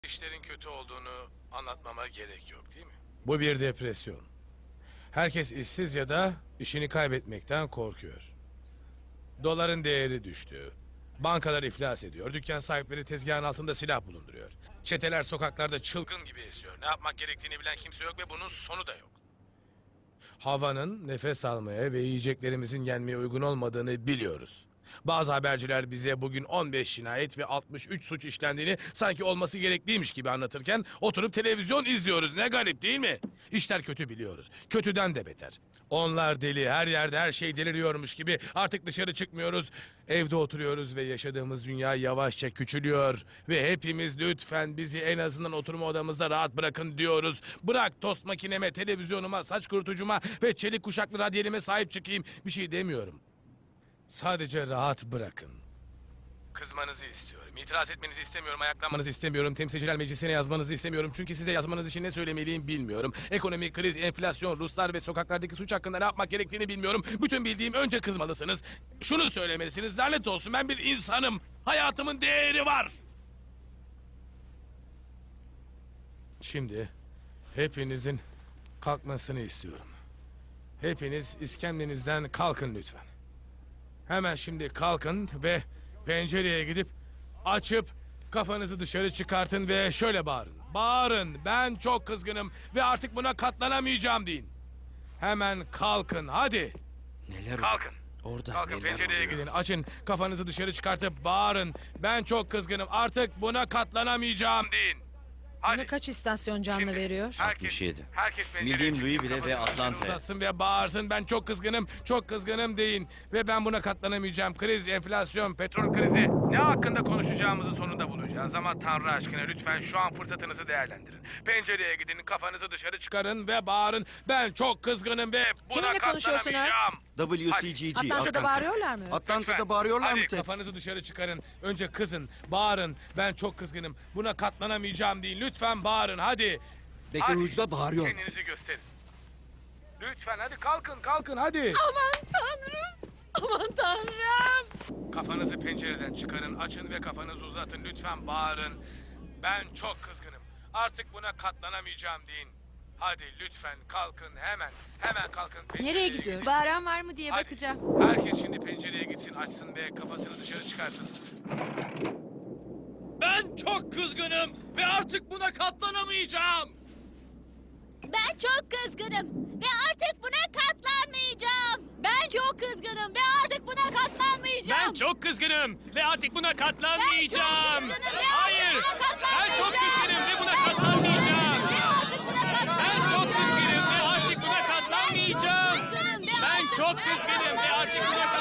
İşlerin kötü olduğunu anlatmama gerek yok değil mi? Bu bir depresyon. Herkes işsiz ya da işini kaybetmekten korkuyor. Doların değeri düştü. Bankalar iflas ediyor. Dükkan sahipleri tezgahın altında silah bulunduruyor. Çeteler sokaklarda çılgın gibi esiyor. Ne yapmak gerektiğini bilen kimse yok ve bunun sonu da yok. Havanın nefes almaya ve yiyeceklerimizin yenmeye uygun olmadığını biliyoruz. Bazı haberciler bize bugün 15 cinayet ve 63 suç işlendiğini sanki olması gerekliymiş gibi anlatırken oturup televizyon izliyoruz. Ne garip değil mi? İşler kötü biliyoruz. Kötüden de beter. Onlar deli, her yerde her şey deliriyormuş gibi artık dışarı çıkmıyoruz. Evde oturuyoruz ve yaşadığımız dünya yavaşça küçülüyor. Ve hepimiz lütfen bizi en azından oturma odamızda rahat bırakın diyoruz. Bırak tost makineme, televizyonuma, saç kurutucuma ve çelik kuşaklı radyelime sahip çıkayım. Bir şey demiyorum. Sadece rahat bırakın. Kızmanızı istiyorum. İtiraz etmenizi istemiyorum. Ayaklanmanızı istemiyorum. Temsilciler Meclisi'ne yazmanızı istemiyorum. Çünkü size yazmanız için ne söylemeliyim bilmiyorum. Ekonomik kriz, enflasyon, Ruslar ve sokaklardaki suç hakkında ne yapmak gerektiğini bilmiyorum. Bütün bildiğim önce kızmalısınız. Şunu söylemelisiniz. Lanet olsun, ben bir insanım. Hayatımın değeri var. Şimdi hepinizin kalkmasını istiyorum. Hepiniz iskemlenizden kalkın lütfen. Hemen şimdi kalkın ve pencereye gidip açıp kafanızı dışarı çıkartın ve şöyle bağırın. Bağırın, ben çok kızgınım ve artık buna katlanamayacağım deyin. Hemen kalkın, hadi. Neler Kalkın. Orada Kalkın, neler pencereye oluyor? gidin, açın kafanızı dışarı çıkartıp bağırın. Ben çok kızgınım, artık buna katlanamayacağım deyin. Buna kaç istasyon canlı veriyor? 67. Herkes Bildiğim Louisville ve kafanızı Atlanta'ya. uzatsın ve bağırsın. Ben çok kızgınım, çok kızgınım deyin. Ve ben buna katlanamayacağım. Kriz, enflasyon, petrol krizi. Ne hakkında konuşacağımızı sonunda bulacağız. Ama Tanrı aşkına lütfen şu an fırsatınızı değerlendirin. Pencereye gidin, kafanızı dışarı çıkarın ve bağırın. Ben çok kızgınım ve buna Kiminle konuşuyorsun katlanamayacağım. WCGG. Atlanta'da bağırıyorlar mı? Atlanta'da Lütfen. bağırıyorlar mı Hadi Ted? kafanızı dışarı çıkarın. Önce kızın, bağırın. Ben çok kızgınım. Buna katlanamayacağım deyin. Lütfen bağırın, hadi. Baker Hadi. Hughes bağırıyor. Kendinizi gösterin. Lütfen hadi kalkın hadi. Aman tanrım! Aman tanrım! Kafanızı pencereden çıkarın, açın ve kafanızı uzatın. Lütfen bağırın. Ben çok kızgınım. Artık buna katlanamayacağım deyin. Hadi lütfen kalkın hemen. Hemen kalkın pencereye. Nereye gidiyor? Bağıran var mı diye Hadi. bakacağım. Herkes şimdi pencereye gitsin, açsın ve kafasını dışarı çıkarsın. Ben çok kızgınım ve artık buna katlanamayacağım. Ben çok kızgınım ve artık buna katlanmayacağım. Ben çok kızgınım ve artık buna katlanmayacağım. Ben çok kızgınım ve artık buna katlanmayacağım. Ben çok kızgınım ve Hayır, artık buna ben çok katlanmayacağım. kızgınım ve buna katlanmayacağım. Ve artık buna Ben çok katlanmayacağım. kızgınım ve artık buna katlanmayacağım. Ben çok kızgınım ve Ben çok artık buna kızgınım ve artık buna katlanmayacağım.